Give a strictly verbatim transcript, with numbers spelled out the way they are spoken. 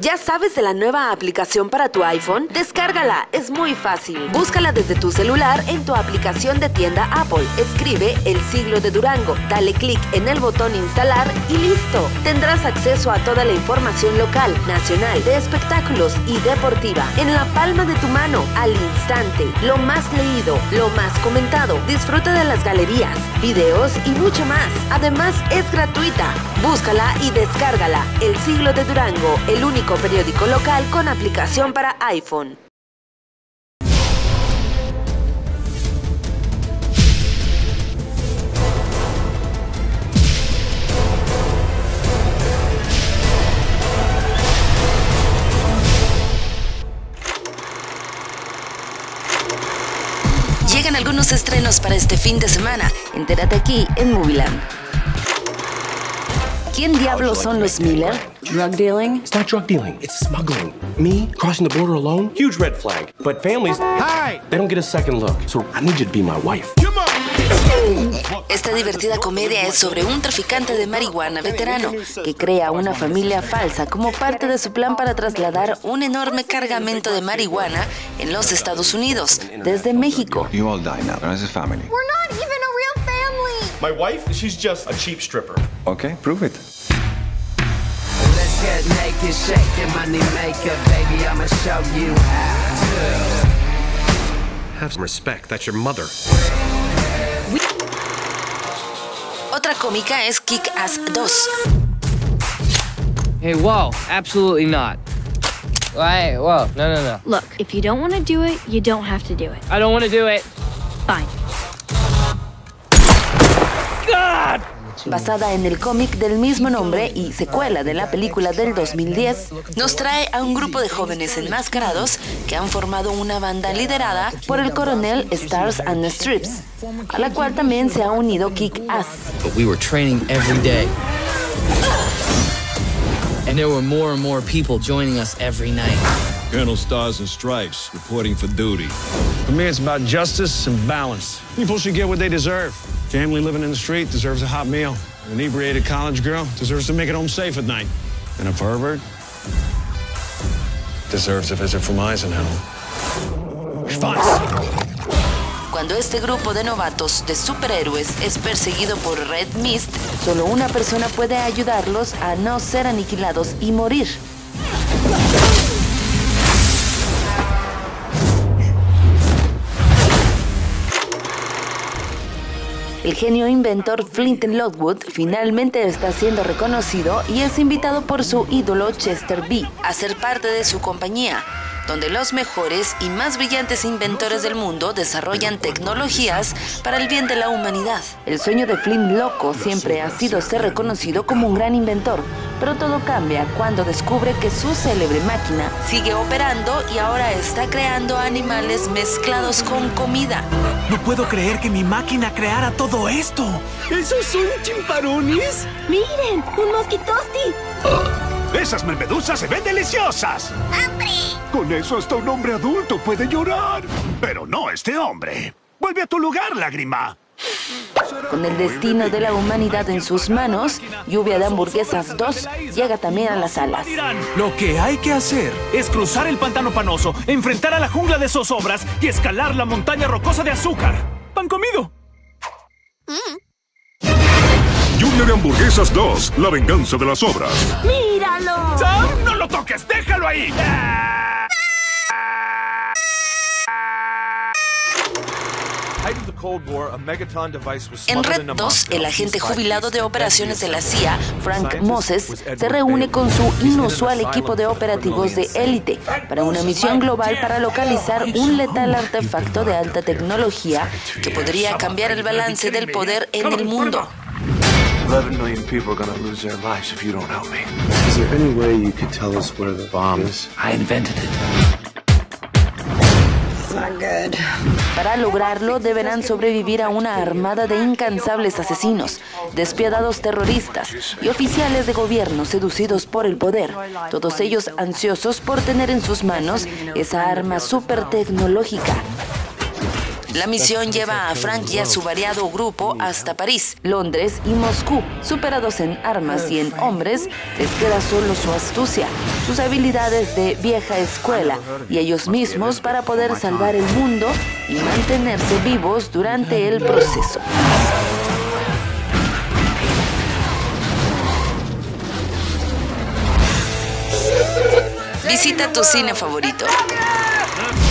¿Ya sabes de la nueva aplicación para tu iPhone? Descárgala, es muy fácil. Búscala desde tu celular en tu aplicación de tienda Apple. Escribe El Siglo de Durango, dale clic en el botón instalar y listo. Tendrás acceso a toda la información local, nacional, de espectáculos y deportiva en la palma de tu mano, al instante. Lo más leído, lo más comentado. Disfruta de las galerías, videos y mucho más. Además, es gratuita. Búscala y descárgala. El Siglo de Durango, el único periódico local con aplicación para iPhone. Llegan algunos estrenos para este fin de semana. Entérate aquí en Movieland. ¿Quién diablos son los Miller? Drug dealing? It's not drug dealing, it's smuggling. Me crossing the border alone? Huge red flag. But families, hi, they don't get a second look. So I need you to be my wife. Esta divertida comedia es sobre un traficante de marihuana veterano que crea una familia falsa como parte de su plan para trasladar un enorme cargamento de marihuana en los Estados Unidos, desde México. You all die now. As a family. We're not even a real family. My wife, she's just a cheap stripper. Okay, prove it. Let's get naked, shake the money maker, baby, I'ma show you how to. Have some respect, that's your mother. Otra cómica es Kick-Ass dos. Hey, whoa, absolutely not. Hey, whoa, no, no, no. Look, if you don't want to do it, you don't have to do it. I don't want to do it. Fine. God! Basada en el cómic del mismo nombre y secuela de la película del dos mil diez, nos trae a un grupo de jóvenes enmascarados que han formado una banda liderada por el coronel Stars and Strips, a la cual también se ha unido Kick-Ass. But we were training every day. And there were more and more people joining us every night. Colonel Stars and Stripes, reporting for duty. For me, it's about justice and balance. People should get what they deserve. Family living in the street deserves a hot meal. An inebriated college girl deserves to make it home safe at night. And a pervert deserves a visit from Eisenhower. Schwanz! Cuando este grupo de novatos de superhéroes es perseguido por Red Mist, solo una persona puede ayudarlos a no ser aniquilados y morir. El genio inventor Flint Lockwood finalmente está siendo reconocido y es invitado por su ídolo Chester B a ser parte de su compañía, donde los mejores y más brillantes inventores del mundo desarrollan tecnologías para el bien de la humanidad. El sueño de Flint Loco siempre ha sido ser reconocido como un gran inventor, pero todo cambia cuando descubre que su célebre máquina sigue operando y ahora está creando animales mezclados con comida. No puedo creer que mi máquina creara todo esto. ¿Esos son chimparones? Miren, un mosquitosti. ¡Ah! ¡Esas mermedusas se ven deliciosas! ¡Hambre! Con eso hasta un hombre adulto puede llorar. Pero no este hombre. Vuelve a tu lugar, lágrima. Con el destino de la humanidad en sus manos, Lluvia de Hamburguesas dos llega también a las salas. Lo que hay que hacer es cruzar el pantano panoso, enfrentar a la jungla de zozobras y escalar la montaña rocosa de azúcar. ¡Pan comido! Mm. Lluvia de Hamburguesas dos, la venganza de las obras. ¡Míralo! ¡Sam, no lo toques! ¡Déjalo ahí! En Red dos, el agente jubilado de operaciones de la C I A, Frank Moses, se reúne con su inusual equipo de operativos de élite para una misión global para localizar un letal artefacto de alta tecnología que podría cambiar el balance del poder en el mundo. eleven million people are going to lose their lives if you don't help me. Is there any way you could tell us where the bomb is? I invented it. Para lograrlo, deberán sobrevivir a una armada de incansables asesinos, despiadados terroristas y oficiales de gobierno seducidos por el poder, todos ellos ansiosos por tener en sus manos esa arma súper tecnológica. La misión lleva a Frank y a su variado grupo hasta París, Londres y Moscú. Superados en armas y en hombres, les queda solo su astucia, sus habilidades de vieja escuela y ellos mismos para poder salvar el mundo y mantenerse vivos durante el proceso. Visita tu cine favorito.